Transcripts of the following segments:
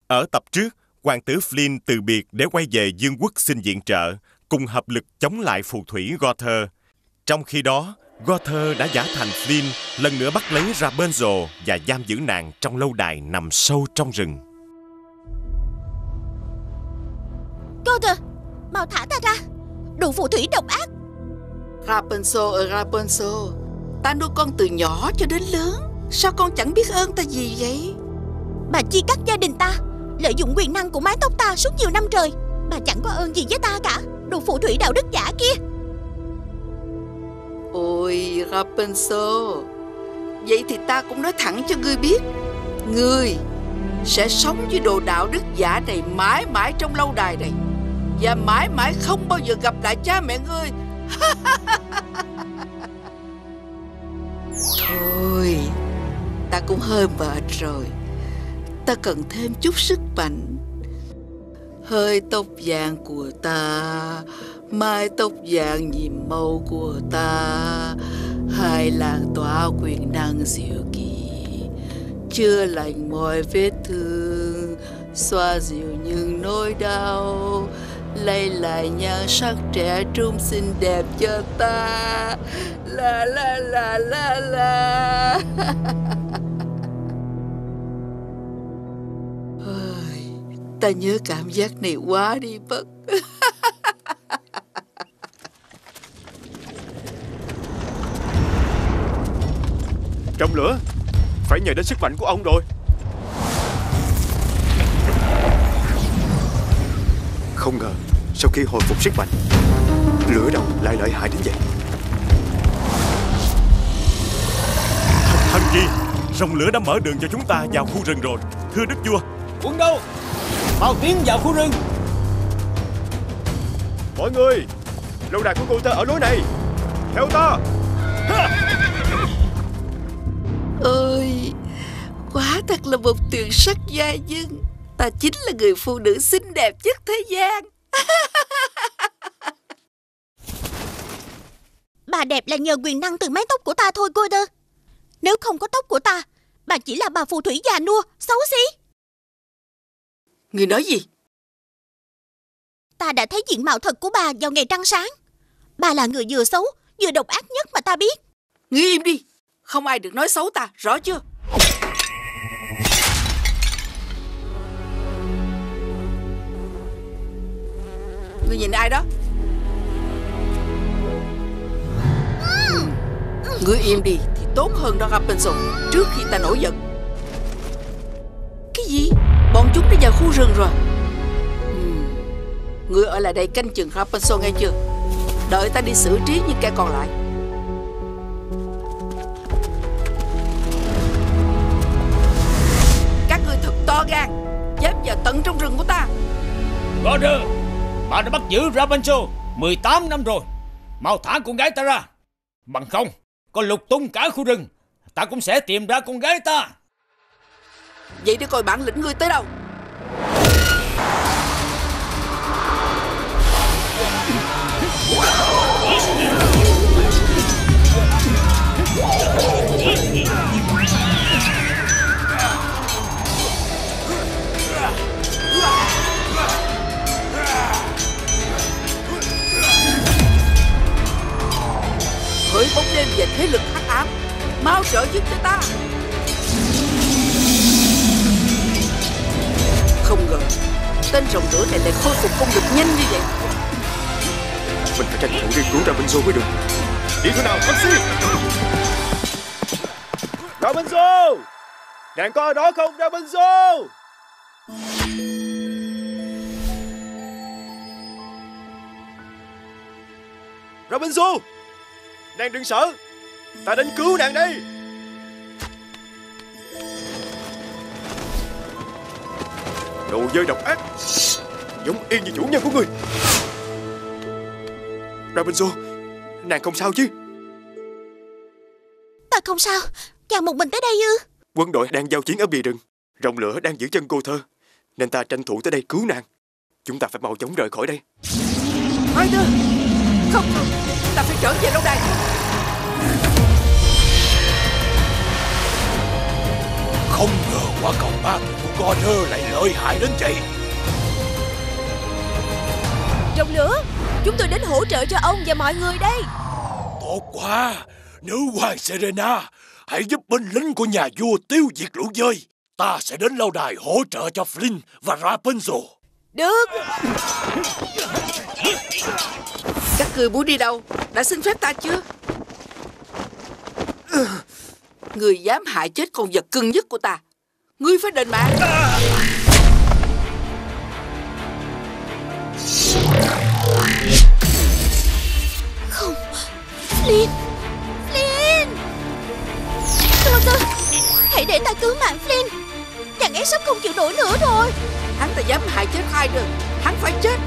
Ở tập trước, hoàng tử Flynn từ biệt để quay về vương quốc xin viện trợ, cùng hợp lực chống lại phù thủy Gother. Trong khi đó, Gother đã giả thành Flynn, lần nữa bắt lấy Rapunzel và giam giữ nàng trong lâu đài nằm sâu trong rừng. Gother, mau thả ta ra, đồ phù thủy độc ác. Rapunzel ơi Rapunzel, ta nuôi con từ nhỏ cho đến lớn, sao con chẳng biết ơn ta gì vậy? Bà chia cắt gia đình ta, lợi dụng quyền năng của mái tóc ta suốt nhiều năm trời. Bà chẳng có ơn gì với ta cả, đồ phù thủy đạo đức giả kia. Ôi Rapunzel, vậy thì ta cũng nói thẳng cho ngươi biết, ngươi sẽ sống với đồ đạo đức giả này mãi mãi trong lâu đài này, và mãi mãi không bao giờ gặp lại cha mẹ ngươi. Thôi, ta cũng hơi mệt rồi, ta cần thêm chút sức mạnh. Hơi tóc vàng của ta, mái tóc vàng nhiệm màu của ta, hai làn tỏa quyền năng diệu kỳ, chữa lành mọi vết thương, xoa dịu những nỗi đau, lấy lại nhan sắc trẻ trung xinh đẹp cho ta. La la la la la. Ta nhớ cảm giác này quá đi mất. Trong lửa, phải nhờ đến sức mạnh của ông rồi. Không ngờ sau khi hồi phục sức mạnh, lửa đồng lại lợi hại đến vậy. Thần gì, rồng lửa đã mở đường cho chúng ta vào khu rừng rồi. Thưa đức vua. Quân đâu? Mau tiến vào khu rừng. Mọi người, lâu đài của cô ta ở lối này, theo ta. Ôi, quá thật là một tuyệt sắc gia nhân. Ta chính là người phụ nữ xinh đẹp nhất thế gian. Bà đẹp là nhờ quyền năng từ mái tóc của ta thôi Gother. Nếu không có tóc của ta, bà chỉ là bà phù thủy già nua, xấu xí. Người nói gì? Ta đã thấy diện mạo thật của bà vào ngày trăng sáng. Bà là người vừa xấu vừa độc ác nhất mà ta biết. Ngươi im đi, không ai được nói xấu ta, rõ chưa? Ngươi nhìn ai đó? Ngươi im đi thì tốt hơn đó Rapunzel, trước khi ta nổi giận. Cái gì? Bọn chúng đã vào khu rừng rồi. Ngươi ở lại đây canh chừng Rapunzel nghe chưa? Đợi ta đi xử trí những kẻ còn lại. Các ngươi thật to gan, dám vào tận trong rừng của ta. Gother, bà đã bắt giữ Rapunzel 18 năm rồi. Mau thả con gái ta ra, bằng không có lục tung cả khu rừng, ta cũng sẽ tìm ra con gái ta. Vậy để coi bản lĩnh ngươi tới đâu. Hỡi bóng đêm và thế lực hắc ám, mau trợ giúp cho ta. Không ngờ tên rồng lửa này lại khôi phục công lực nhanh như vậy. Mình phải tranh thủ đi cứu Rapunzel mới được. Đi thôi nào, taxi! Rapunzel! Nàng có ở đó không, Rapunzel? Rapunzel! Nàng đừng sợ, ta đến cứu nàng đây. Đồ dơi độc ác, giống y như chủ nhân của người. Rapunzel, nàng không sao chứ? Ta không sao, chàng một mình tới đây ư? Quân đội đang giao chiến ở bìa rừng, rồng lửa đang giữ chân Gother, nên ta tranh thủ tới đây cứu nàng. Chúng ta phải mau chóng rời khỏi đây. Arthur, không được, ta phải trở về lâu đài. Không ngờ quả cầu ma thuật của Goddard lại lợi hại đến vậy. Rồng lửa, chúng tôi đến hỗ trợ cho ông và mọi người đây. Tốt quá. Nữ hoàng Serena, hãy giúp binh lính của nhà vua tiêu diệt lũ dơi. Ta sẽ đến lâu đài hỗ trợ cho Flynn và Rapunzel. Được. Các người muốn đi đâu? Đã xin phép ta chưa? Người dám hại chết con vật cưng nhất của ta, ngươi phải đền mạng. Không. Flynn. Flynn. Goddard, hãy để ta cứu mạng Flynn. Chàng ấy sắp không chịu nổi nữa rồi. Hắn ta dám hại chết ai được, hắn phải chết.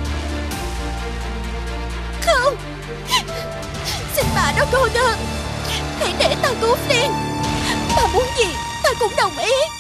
Không. Xin bà đó Goddard, hãy để ta cứu Flynn. Bà muốn gì ta cũng đồng ý.